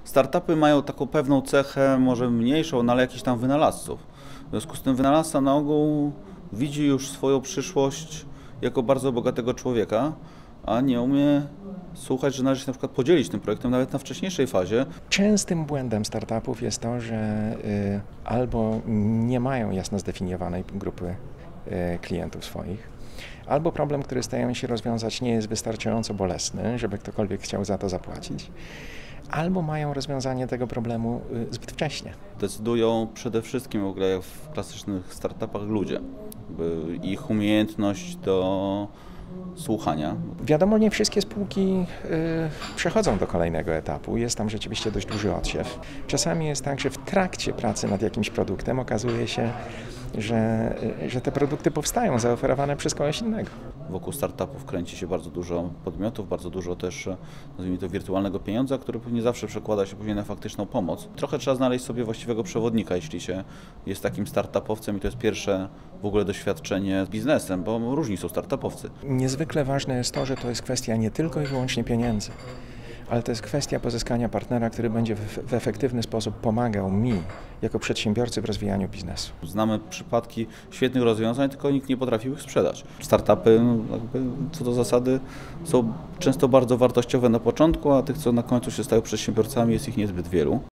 Startupy mają taką pewną cechę, może mniejszą, no ale jakichś tam wynalazców. W związku z tym wynalazca na ogół widzi już swoją przyszłość jako bardzo bogatego człowieka, a nie umie słuchać, że należy się na przykład podzielić tym projektem nawet na wcześniejszej fazie. Częstym błędem startupów jest to, że albo nie mają jasno zdefiniowanej grupy klientów swoich, albo problem, który starają się rozwiązać, nie jest wystarczająco bolesny, żeby ktokolwiek chciał za to zapłacić, albo mają rozwiązanie tego problemu zbyt wcześnie. Decydują przede wszystkim w ogóle jak w klasycznych startupach ludzie. Ich umiejętność do słuchania. Wiadomo, nie wszystkie spółki przechodzą do kolejnego etapu. Jest tam rzeczywiście dość duży odsiew. Czasami jest tak, że w trakcie pracy nad jakimś produktem okazuje się, że te produkty powstają zaoferowane przez kogoś innego. Wokół startupów kręci się bardzo dużo podmiotów, bardzo dużo też, nazwijmy to, wirtualnego pieniądza, który pewnie zawsze przekłada się później na faktyczną pomoc. Trochę trzeba znaleźć sobie właściwego przewodnika, jeśli się jest takim startupowcem i to jest pierwsze w ogóle doświadczenie z biznesem, bo różni są startupowcy. Niezwykle ważne jest to, że to jest kwestia nie tylko i wyłącznie pieniędzy, ale to jest kwestia pozyskania partnera, który będzie w efektywny sposób pomagał mi jako przedsiębiorcy w rozwijaniu biznesu. Znamy przypadki świetnych rozwiązań, tylko nikt nie potrafił ich sprzedać. Startupy co do zasady są często bardzo wartościowe na początku, a tych, co na końcu się stają przedsiębiorcami, jest ich niezbyt wielu.